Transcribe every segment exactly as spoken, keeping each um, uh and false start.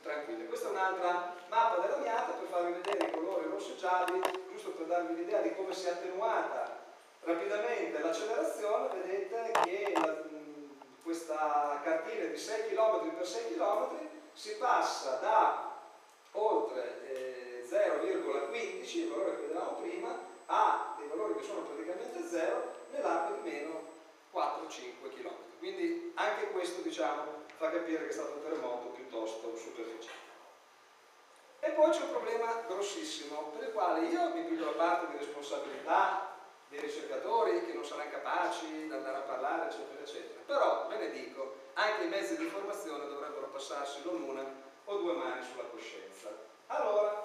tranquille. Questa è un'altra mappa dell'amianto per farvi vedere i colori rossi e gialli, giusto per darvi l'idea di come si è attenuata rapidamente l'accelerazione. Vedete che la, questa cartina di sei chilometri per sei chilometri si passa da oltre eh, zero virgola quindici, il valore che vedevamo prima, a dei valori che sono praticamente zero nell'arco di meno quattro cinque chilometri. Quindi anche questo, diciamo, fa capire che è stato un terremoto piuttosto superficiale. E poi c'è un problema grossissimo per il quale io mi piglio la parte di responsabilità dei ricercatori che non saranno capaci di andare a parlare, eccetera, eccetera. Però, ve ne dico, anche i mezzi di informazione dovrebbero passarsi non una o due mani sulla coscienza. Allora,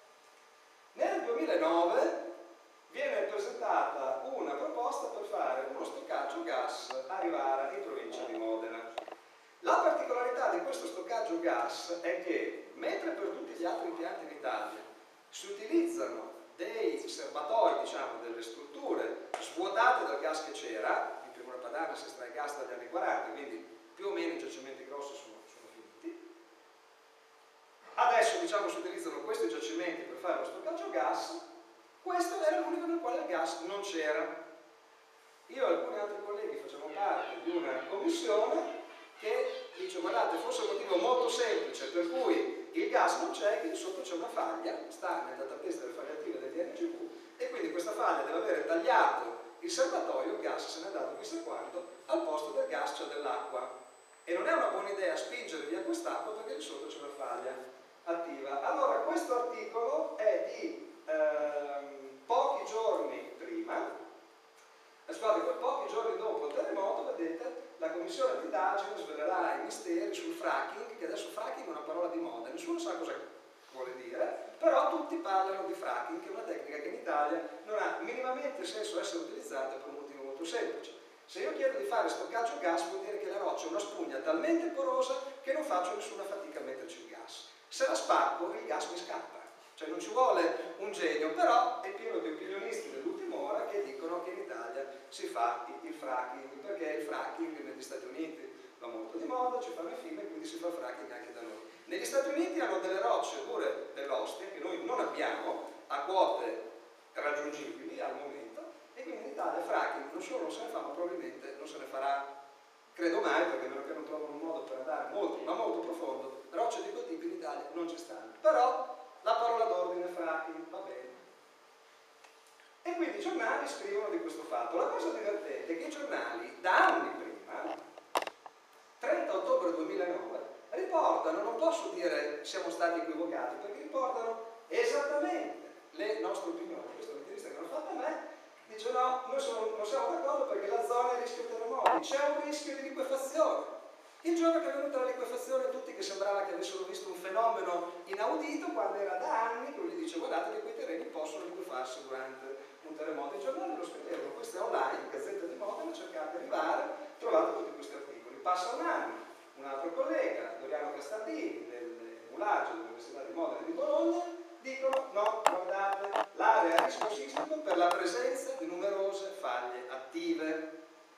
nel duemilanove viene presentata una proposta per fare uno stoccaggio gas a Rivara in provincia di Modena. La particolarità di questo stoccaggio gas è che, mentre per tutti gli altri impianti in Italia si utilizzano dei serbatoi, diciamo, delle strutture svuotate dal gas che c'era, in Pianura Padana si estrae gas dagli anni quaranta, quindi più o meno i giacimenti grossi sono, sono finiti. Adesso, diciamo, si utilizzano questi giacimenti per fare lo stoccaggio gas. Questo era l'unico nel quale il gas non c'era. Io e alcuni altri colleghi facciamo parte di una commissione che dice: guardate, forse è un motivo molto semplice per cui il gas non c'è, che sotto c'è una faglia, sta nel database delle faglie attive del D N G V, e quindi questa faglia deve avere tagliato il serbatoio, il gas se n'è andato chissà quanto, al posto del gas c'è dell'acqua. E non è una buona idea spingere via quest'acqua perché lì sotto c'è una faglia attiva. Allora, questo articolo è di ehm, pochi giorni prima. Scusate, poi pochi giorni dopo il terremoto, vedete, la commissione di indagine svelerà i misteri sul fracking, che adesso fracking è una parola di moda, nessuno sa cosa vuole dire, però tutti parlano di fracking, che è una tecnica che in Italia non ha minimamente senso essere utilizzata per un motivo molto semplice. Se io chiedo di fare stoccaggio gas, vuol dire che la roccia è una spugna talmente porosa che non faccio nessuna fatica a metterci il gas. Se la spacco, il gas mi scappa. Cioè non ci vuole un genio, però è pieno di opinionisti dell'ultima ora che dicono che in Italia si fa il fracking, perché il fracking negli Stati Uniti va molto di moda, ci fanno i film e quindi si fa fracking anche da noi. Negli Stati Uniti hanno delle rocce pure dell'ostia che noi non abbiamo a quote raggiungibili al momento, e quindi in Italia fracking non solo non se ne fa, ma probabilmente non se ne farà, credo mai, perché a meno che non trovano un modo per andare molto, ma molto profondo, rocce di quel tipo in Italia non ci stanno. Però la parola d'ordine fracking va bene. E quindi i giornali scrivono di questo fatto. La cosa divertente è che i giornali, da anni prima, trenta ottobre duemilanove, riportano, non posso dire siamo stati equivocati, perché riportano esattamente le nostre opinioni. Questa è un'intervista che hanno fatto a me, dice no, noi sono, non siamo d'accordo perché la zona è a rischio terremoti, c'è un rischio di liquefazione. Il giorno che è venuta la liquefazione, tutti che sembrava che avessero visto un fenomeno inaudito, quando era da anni che lui dice guardate che quei terreni possono liquefarsi durante un terremoto. I giornali lo scrivevano, questo è online, Gazzetta di Modena, cercate di arrivare, trovate tutti questi articoli. Passa un anno, un altro collega, Doriano Castardini, del Mulagio dell'Università di Modena e di Bologna, dicono no, guardate, l'area a rischio sismico per la presenza di numerose faglie attive.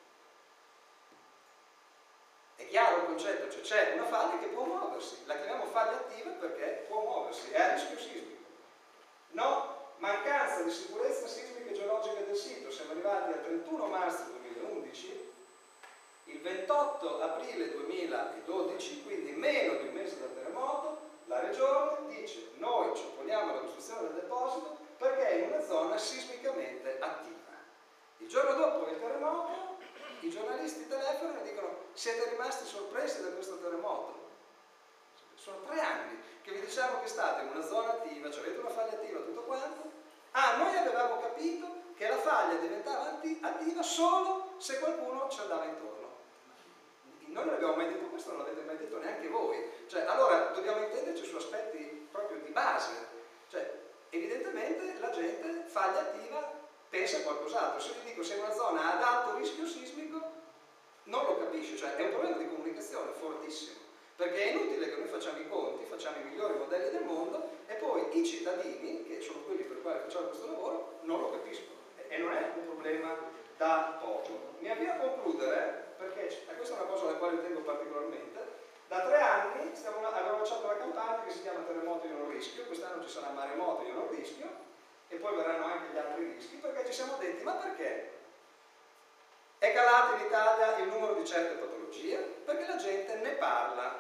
È chiaro il concetto, cioè c'è una faglia che può muoversi, la chiamiamo faglia attiva perché può muoversi, è a rischio sismico. No, mancanza di sicurezza sismica e geologica del sito, siamo arrivati al trentuno marzo duemilaundici, il ventotto aprile duemiladodici, quindi meno di un mese dal terremoto, la regione dice noi ci opponiamo alla costruzione del deposito perché è in una zona sismicamente attiva. Il giorno dopo il terremoto i giornalisti telefonano e dicono siete rimasti sorpresi da questo terremoto? Sono tre anni che vi diciamo che state in una zona attiva, cioè avete una faglia attiva, tutto quanto. Ah, noi avevamo capito che la faglia diventava attiva solo se qualcuno ci andava intorno. Noi non abbiamo mai detto questo, non l'avete mai detto neanche voi. Cioè, allora dobbiamo intenderci su aspetti proprio di base. Cioè, evidentemente la gente faglia attiva pensa a qualcos'altro. Se vi dico se è una zona ad alto rischio sismico non lo capisce, cioè è un problema di comunicazione fortissimo, perché è inutile che noi facciamo i conti, facciamo i migliori modelli del mondo e poi i cittadini, che sono quelli per i quali facciamo questo lavoro, non lo capiscono, e non è un problema da poco. Mi avvio a concludere, perché questa è una cosa alla quale tengo particolarmente. Da tre anni stiamo, abbiamo lanciato una campagna ci sarà maremoto io non rischio, e poi verranno anche gli altri rischi, perché ci siamo detti, ma perché è calato in Italia il numero di certe patologie? Perché la gente ne parla.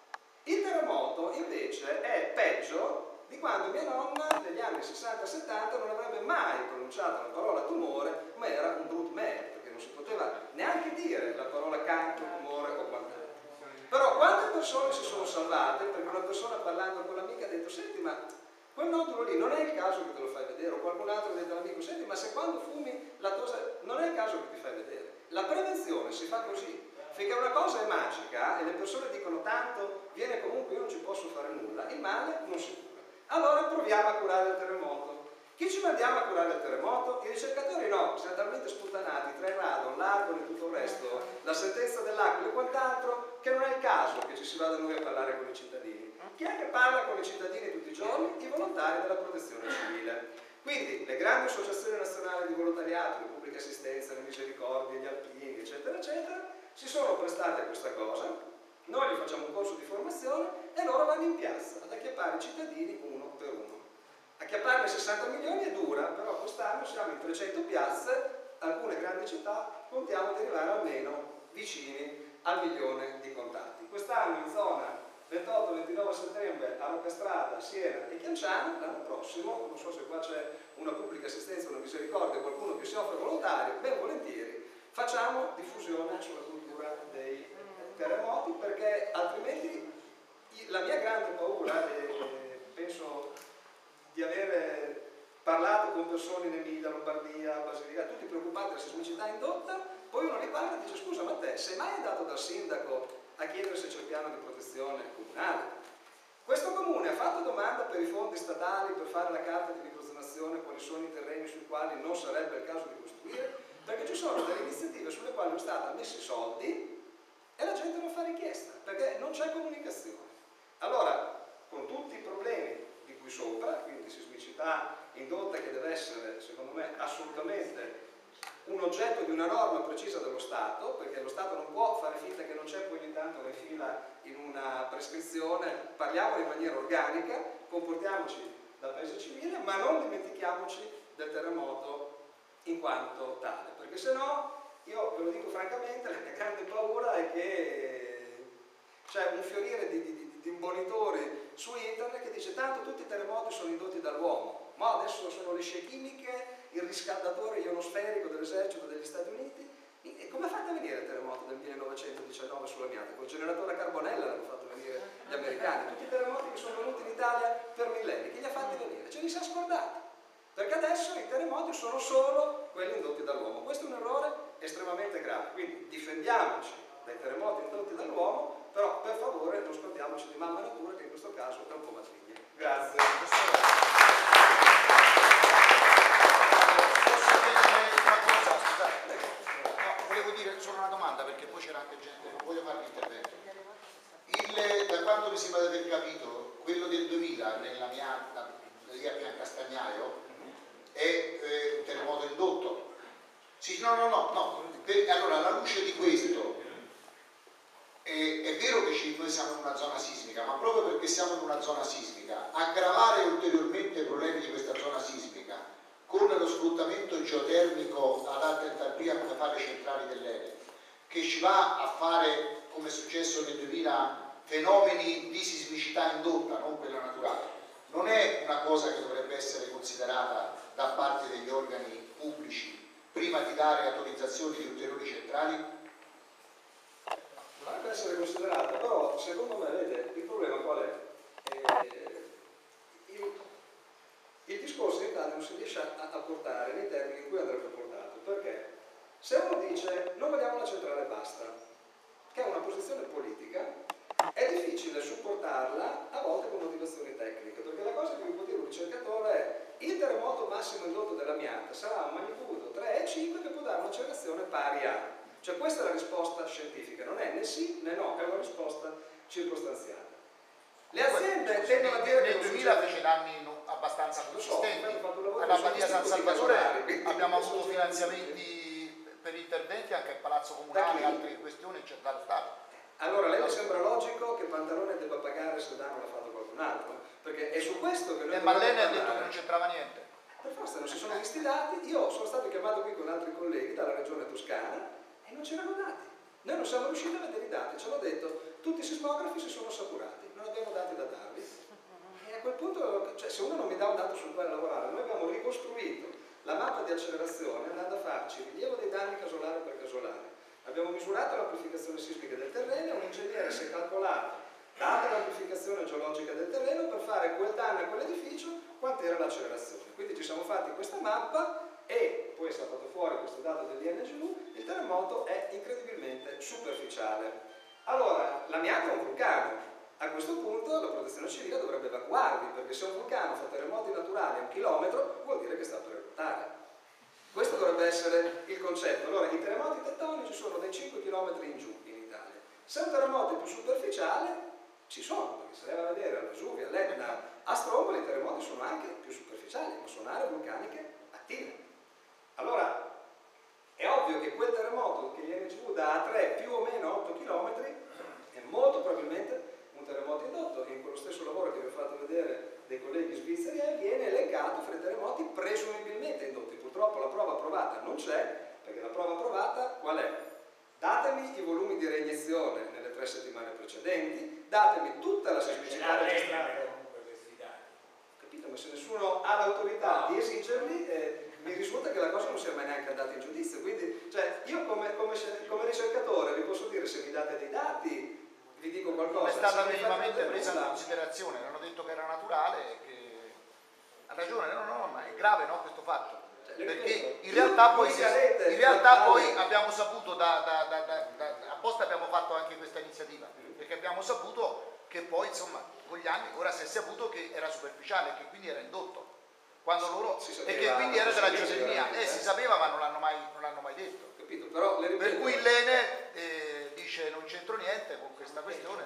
Il terremoto invece è peggio di quando mia nonna negli anni sessanta settanta non avrebbe mai pronunciato la parola tumore, ma era un brut mer, perché non si poteva neanche dire la parola cancro, tumore o quant'altro. Però quante persone si sono salvate perché una persona parlando con l'amica ha detto: senti, ma quel nodulo lì non è il caso che te lo fai vedere, o qualcun altro ha detto all'amico: senti, ma se quando fumi la cosa non è il caso che ti fai vedere. La prevenzione si fa così, finché una cosa è magica e le persone dicono tanto viene comunque, io non ci posso fare nulla, il male non si cura. Allora proviamo a curare il terremoto. Chi ci mandiamo a curare il terremoto? I ricercatori no, siamo talmente sputtanati tra il radon, l'argon e tutto il resto, la sentenza dell'Aquila e quant'altro, che non è il caso che ci si vada noi a parlare con i cittadini. Chi è che parla con i cittadini tutti i giorni? I volontari della protezione civile. Quindi le grandi associazioni nazionali di volontariato, le pubbliche assistenze, le misericordie, gli alpini, eccetera, eccetera, si sono prestate a questa cosa. Noi gli facciamo un corso di formazione e loro vanno in piazza ad acchiappare i cittadini uno per uno. Acchiapparne sessanta milioni è dura, però quest'anno siamo in trecento piazze, alcune grandi città, contiamo di arrivare almeno vicini al milione di contatti. Quest'anno in zona ventotto ventinove settembre a Roccastrada, Siena e Chianciano, l'anno prossimo, non so se qua c'è una pubblica assistenza, una misericordia, qualcuno che si offre volontario, ben volentieri, facciamo diffusione sulla cultura dei terremoti, perché altrimenti la mia grande paura, e penso di avere parlato con persone in Emilia, Lombardia, Basilicata, tutti preoccupati della sismicità indotta, poi uno li guarda e dice: scusa, ma te sei mai andato dal sindaco a chiedere se c'è il piano di protezione comunale? Questo comune ha fatto domanda per i fondi statali per fare la carta di microzonazione, quali sono i terreni sui quali non sarebbe il caso di costruire, perché ci sono delle iniziative sulle quali lo Stato ha messo i soldi e la gente non fa richiesta, perché non c'è comunicazione. Allora, con tutti i problemi di cui sopra, quindi sismicità indotta che deve essere, secondo me, assolutamente un oggetto di una norma precisa dello Stato, perché lo Stato non può fare finta che non c'è, poi ogni tanto la infila in una prescrizione. Parliamo in maniera organica, comportiamoci da paese civile, ma non dimentichiamoci del terremoto in quanto tale, perché se no, io ve lo dico francamente, la mia grande paura è che c'è un fiorire di, di, di imbonitori su internet che dice: tanto tutti i terremoti sono indotti dall'uomo, ma adesso sono le scie chimiche, il riscaldatore ionosferico dell'esercito degli Stati Uniti. E come fate a venire il terremoto del millenovecentodiciannove sulla Miata? Col generatore a carbonella l'hanno fatto venire gli americani. Tutti i terremoti che sono venuti in Italia per millenni, chi li ha fatti venire? Ce li si è scordati, perché adesso i terremoti sono solo quelli indotti dall'uomo. Questo è un errore estremamente grave, quindi difendiamoci dai terremoti indotti dall'uomo, però per favore non scordiamoci di mamma natura, che in questo caso è un po' matrigna. Grazie. Volevo dire solo una domanda, perché poi c'era anche gente, non voglio fare l'intervento. Il, da quanto mi sembra di aver capito, quello del duemila nella mia, lì a Castagnaio è eh, un terremoto indotto. Sì, no, no, no, no. Per, allora, alla luce di questo, eh, è vero che ci, noi siamo in una zona sismica, ma proprio perché siamo in una zona sismica, aggravare ulteriormente i problemi di questa zona sismica con lo sfruttamento geotermico ad alta entalpia come fa le centrali dell'Enel, che ci va a fare, come è successo nel duemila, fenomeni di sismicità indotta, non quella naturale, non è una cosa che dovrebbe essere considerata da parte degli organi pubblici prima di dare autorizzazioni di ulteriori centrali? Dovrebbe essere considerata, però secondo me, vede, il problema qual è? Eh, il, il discorso in Italia non si riesce a, a portare nei termini in cui andrebbe portato, perché se uno dice non vogliamo la centrale basta, che è una posizione politica, è difficile supportarla a volte con motivazioni tecniche, perché la cosa che vi può dire un ricercatore è: il terremoto massimo indotto della Miata sarà un magnitudo tre e cinque che può dare un'accelerazione pari a. Cioè questa è la risposta scientifica, non è né sì né no, è una risposta circostanziata. Le aziende Scusi, tendono a dire nel che duemila fece danni abbastanza consistenti. So, alla Badia San Salvatore abbiamo avuto finanziamenti per interventi anche al Palazzo Comunale e altre questioni c'è dallo Stato. Allora, a lei le sembra logico che Pantalone debba pagare se il danno l'ha fatto qualcun un altro, perché è su questo che noi eh, ma lei ne ha parlare. detto che non c'entrava niente. Per forza non si sono visti i dati, io sono stato chiamato qui con altri colleghi dalla regione toscana e non c'erano dati. Noi non siamo riusciti a vedere i dati, ci hanno detto tutti i sismografi si sono saturati, non abbiamo dati da darvi. E a quel punto, cioè, se uno non mi dà un dato sul quale lavorare, noi abbiamo ricostruito la mappa di accelerazione andando a farci rilievo dei danni casolare per casolare. Abbiamo misurato l'amplificazione sismica del terreno e un ingegnere si è calcolato, data l'amplificazione geologica del terreno, per fare quel danno a quell'edificio, quant'era l'accelerazione. Quindi ci siamo fatti questa mappa e poi è saltato fuori questo dato dell'I N G U, il terremoto è incredibilmente superficiale. Allora, l'amianto è un vulcano. A questo punto la protezione civile dovrebbe evacuarvi, perché se un vulcano fa terremoti naturali a un chilometro vuol dire che sta per eruttare. Questo dovrebbe essere il concetto. Allora, i terremoti tettonici sono dai cinque chilometri in giù in Italia. Se un terremoto è più superficiale, ci sono, perché se lei va a vedere a Vesuvio, all'Etna, a Stromboli i terremoti sono anche più superficiali, ma sono aree vulcaniche attive. Allora, è ovvio che quel terremoto che l'I N G U dà a tre più o meno otto chilometri è molto probabilmente un terremoto indotto, e in quello stesso lavoro che vi ho fatto vedere dei colleghi svizzeri viene elencato fra i terremoti presumibilmente indotti. Purtroppo la prova provata non c'è, perché la prova provata qual è? Datemi i volumi di reiniezione nelle tre settimane precedenti, datemi tutta la sismicità registrata. Capito? Ma se nessuno ha l'autorità di esigerli, eh, mi risulta che la cosa non sia mai neanche andata in giudizio. Quindi, cioè, io come, come, come ricercatore vi posso dire, se mi date dei dati, vi dico qualcosa. Non è stata minimamente presa in considerazione, non hanno detto che era naturale, che... ha ragione, no, no, ma è grave, no, questo fatto. Cioè, perché in realtà poi, in realtà poi abbiamo saputo, da, da, da, da, da, apposta abbiamo fatto anche questa iniziativa, perché abbiamo saputo che poi, insomma, con gli anni, ora si è saputo che era superficiale, che quindi era indotto, quando loro, e che quindi era della geotermia, eh, si sapeva ma non l'hanno mai, non l'hanno mai detto. Capito? Però le per cui l'Ene eh, dice non c'entro niente con questa questione.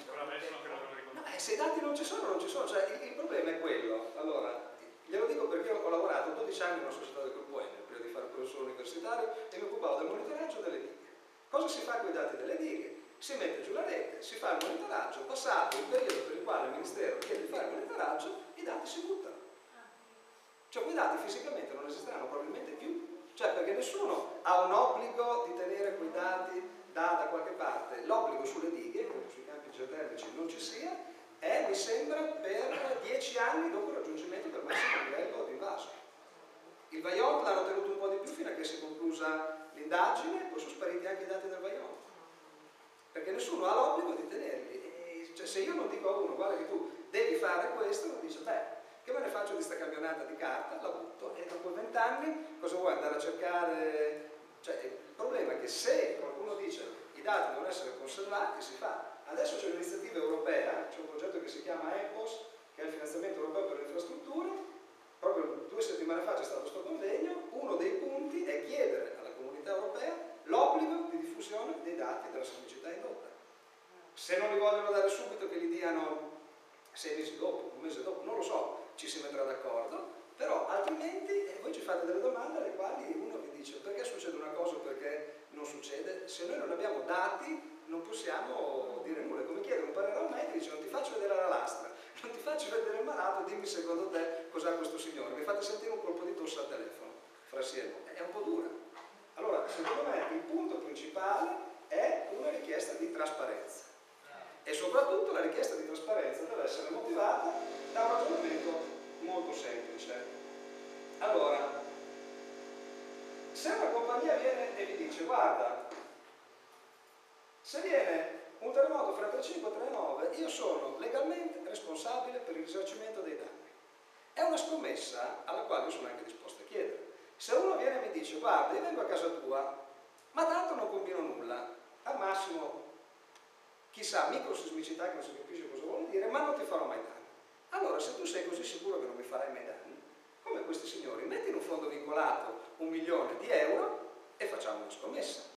No, eh, se i dati non ci sono, non ci sono, cioè il, il problema è quello. Allora, glielo dico perché ho lavorato dodici anni in una società del gruppo Enel prima di fare il professore universitario e mi occupavo del monitoraggio delle dighe. Cosa si fa con i dati delle dighe? Si mette giù la rete, si fa il monitoraggio, passato il periodo per il quale il Ministero chiede di fare il monitoraggio, i dati si buttano. Cioè quei dati fisicamente non esisteranno probabilmente più, cioè perché nessuno ha un obbligo di tenere quei dati da, da qualche parte. L'obbligo sulle dighe, che sui campi geotermici non ci sia, è, mi sembra, per dieci anni dopo il raggiungimento del massimo livello di invaso. Il Vajont l'hanno tenuto un po' di più fino a che si è conclusa l'indagine, poi sono spariti anche i dati del Vajont, perché nessuno ha l'obbligo di tenerli. E, cioè, se io non dico a uno, guarda che tu devi fare questo, uno dice, beh, che me ne faccio di sta campionata di carta, la butto, e dopo vent'anni cosa vuoi andare a cercare? Cioè, il problema è che se qualcuno dice i dati devono essere conservati, si fa. Adesso c'è un'iniziativa europea, c'è un progetto che si chiama E P O S, che è il finanziamento europeo per le infrastrutture. Proprio due settimane fa c'è stato questo convegno. Uno dei punti è chiedere alla comunità europea l'obbligo di diffusione dei dati della sismicità indotta. Se non li vogliono dare subito, che li diano sei mesi dopo, un mese dopo, non lo so, ci si metterà d'accordo, però altrimenti eh, voi ci fate delle domande alle quali uno vi dice perché succede una cosa o perché non succede. Se noi non abbiamo dati non possiamo dire nulla. Come chiedere un parere a un medico, dice non ti faccio vedere la lastra, non ti faccio vedere il malato, dimmi secondo te cos'ha questo signore, mi fate sentire un colpo di tosse al telefono, fra assieme, è un po' dura. Allora, secondo me il punto principale è una richiesta di trasparenza. E soprattutto la richiesta di trasparenza deve essere motivata da un ragionamento molto semplice. Allora, se una compagnia viene e vi dice guarda, se viene un terremoto fra trentacinque e trentanove, io sono legalmente responsabile per il risarcimento dei danni. È una scommessa alla quale io sono anche disposto a chiedere. Se uno viene e mi dice guarda, io vengo a casa tua, ma tanto non combino nulla, al massimo chissà, microsismicità che non si capisce cosa vuol dire, ma non ti farò mai danni. Allora, se tu sei così sicuro che non mi farai mai danni, come questi signori, metti in un fondo vincolato un milione di euro e facciamo una scommessa.